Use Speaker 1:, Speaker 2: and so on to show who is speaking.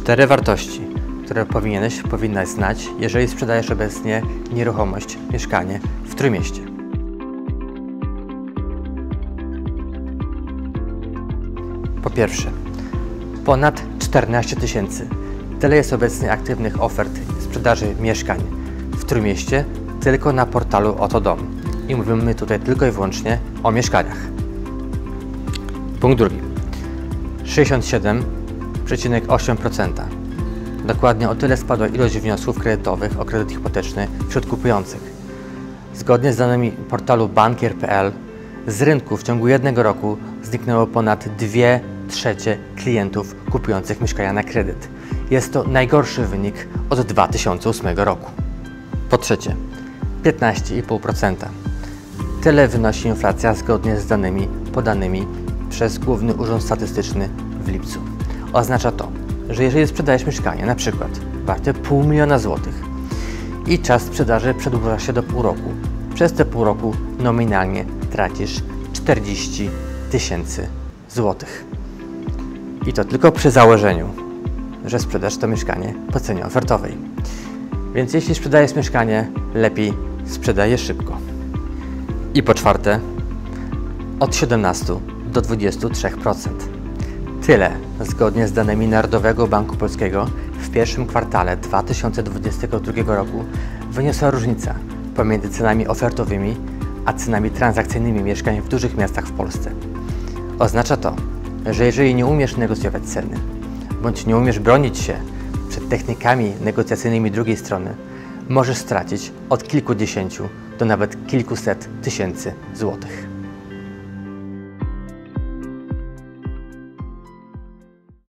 Speaker 1: 4 wartości, które powinnaś znać, jeżeli sprzedajesz obecnie nieruchomość, mieszkanie w Trójmieście. Po pierwsze, ponad 14 tysięcy. Tyle jest obecnie aktywnych ofert sprzedaży mieszkań w Trójmieście tylko na portalu Oto Dom. I mówimy tutaj tylko i wyłącznie o mieszkaniach. Punkt drugi. 67,8%. Dokładnie o tyle spadła ilość wniosków kredytowych o kredyt hipoteczny wśród kupujących. Zgodnie z danymi portalu bankier.pl z rynku w ciągu jednego roku zniknęło ponad 2/3 klientów kupujących mieszkania na kredyt. Jest to najgorszy wynik od 2008 roku. Po trzecie, 15,5%. Tyle wynosi inflacja zgodnie z danymi podanymi przez Główny Urząd Statystyczny w lipcu. Oznacza to, że jeżeli sprzedajesz mieszkanie, na przykład warte 500 000 złotych i czas sprzedaży przedłuża się do pół roku, przez te pół roku nominalnie tracisz 40 000 złotych. I to tylko przy założeniu, że sprzedasz to mieszkanie po cenie ofertowej. Więc jeśli sprzedajesz mieszkanie, lepiej sprzedaj je szybko. I po czwarte, od 17 do 23%. Tyle, zgodnie z danymi Narodowego Banku Polskiego, w pierwszym kwartale 2022 roku wyniosła różnica pomiędzy cenami ofertowymi a cenami transakcyjnymi mieszkań w dużych miastach w Polsce. Oznacza to, że jeżeli nie umiesz negocjować ceny, bądź nie umiesz bronić się przed technikami negocjacyjnymi drugiej strony, możesz stracić od kilkudziesięciu do nawet kilkuset tysięcy złotych.